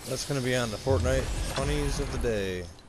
That's going to be on the Fortnite funnies of the day.